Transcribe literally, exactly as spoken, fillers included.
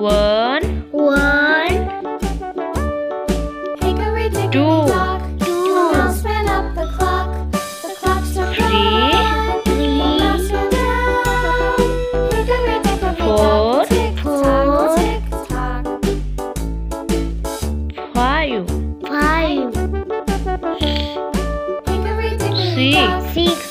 One, One, two, two, Spin up the clock. The clock struck three, three, four, four, five, five, six, six,